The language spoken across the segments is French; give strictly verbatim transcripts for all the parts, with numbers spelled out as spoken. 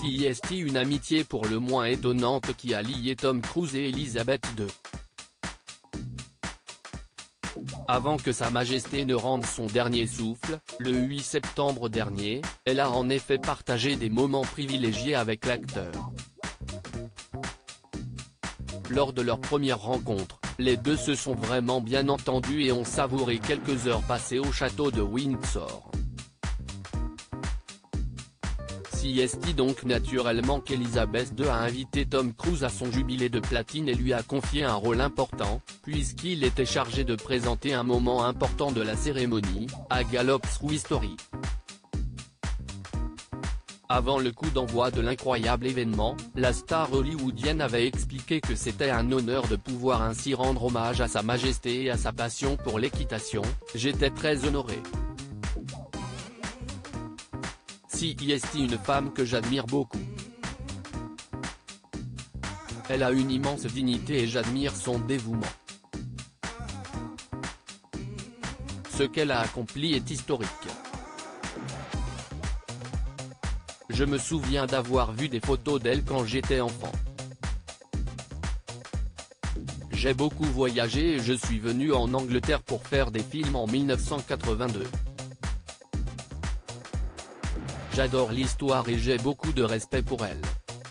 Si est une amitié pour le moins étonnante qui a lié Tom Cruise et Elizabeth deux. Avant que Sa Majesté ne rende son dernier souffle, le huit septembre dernier, elle a en effet partagé des moments privilégiés avec l'acteur. Lors de leur première rencontre, les deux se sont vraiment bien entendus et ont savouré quelques heures passées au château de Windsor. Si est donc naturellement qu'Elizabeth deux a invité Tom Cruise à son jubilé de platine et lui a confié un rôle important, puisqu'il était chargé de présenter un moment important de la cérémonie, à Gallops True History. Avant le coup d'envoi de l'incroyable événement, la star hollywoodienne avait expliqué que c'était un honneur de pouvoir ainsi rendre hommage à Sa Majesté et à sa passion pour l'équitation. « J'étais très honoré. Si est une femme que j'admire beaucoup. Elle a une immense dignité et j'admire son dévouement. Ce qu'elle a accompli est historique. Je me souviens d'avoir vu des photos d'elle quand j'étais enfant. J'ai beaucoup voyagé et je suis venu en Angleterre pour faire des films en mille neuf cent quatre-vingt-deux. J'adore l'histoire et j'ai beaucoup de respect pour elle.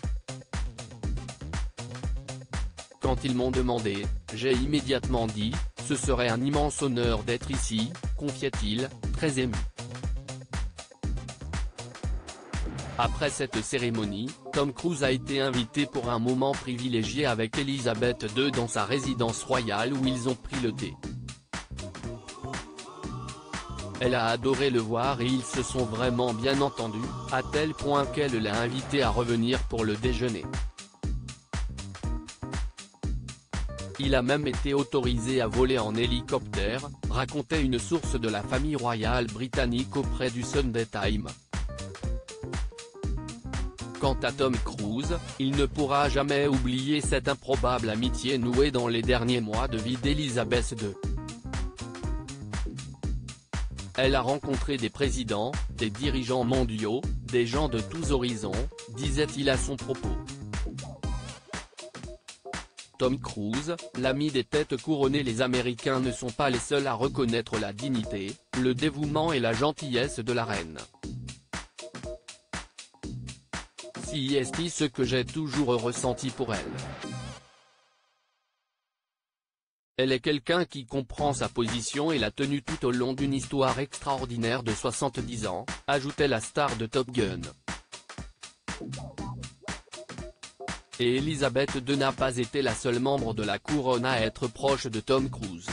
Quand ils m'ont demandé, j'ai immédiatement dit, ce serait un immense honneur d'être ici, confiait-il, très ému. Après cette cérémonie, Tom Cruise a été invité pour un moment privilégié avec Elizabeth deux dans sa résidence royale où ils ont pris le thé. Elle a adoré le voir et ils se sont vraiment bien entendus, à tel point qu'elle l'a invité à revenir pour le déjeuner. Il a même été autorisé à voler en hélicoptère, racontait une source de la famille royale britannique auprès du Sunday Times. Quant à Tom Cruise, il ne pourra jamais oublier cette improbable amitié nouée dans les derniers mois de vie d'Elizabeth deux. Elle a rencontré des présidents, des dirigeants mondiaux, des gens de tous horizons, disait-il à son propos. Tom Cruise, l'ami des têtes couronnées. Les Américains ne sont pas les seuls à reconnaître la dignité, le dévouement et la gentillesse de la reine. Si est ce que j'ai toujours ressenti pour elle. Elle est quelqu'un qui comprend sa position et l'a tenue tout au long d'une histoire extraordinaire de soixante-dix ans, ajoutait la star de Top Gun. Et Elizabeth deux n'a pas été la seule membre de la couronne à être proche de Tom Cruise.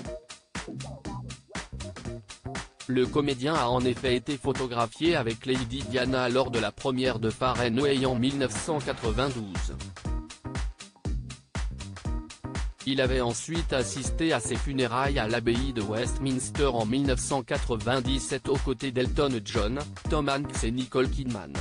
Le comédien a en effet été photographié avec Lady Diana lors de la première de Fahrenheit en mille neuf cent quatre-vingt-douze. Il avait ensuite assisté à ses funérailles à l'abbaye de Westminster en mille neuf cent quatre-vingt-dix-sept aux côtés d'Elton John, Tom Hanks et Nicole Kidman.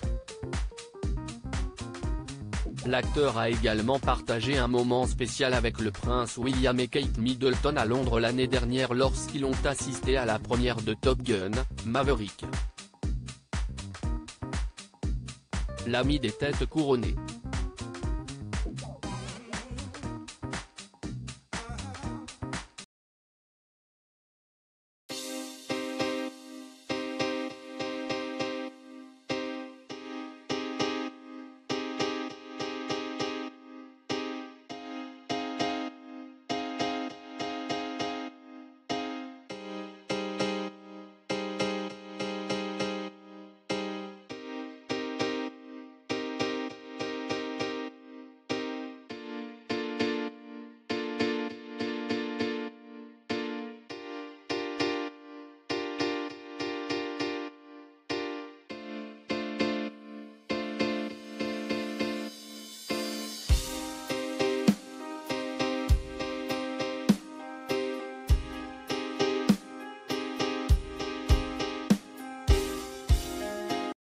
L'acteur a également partagé un moment spécial avec le prince William et Kate Middleton à Londres l'année dernière lorsqu'ils ont assisté à la première de Top Gun, Maverick. L'ami des têtes couronnées.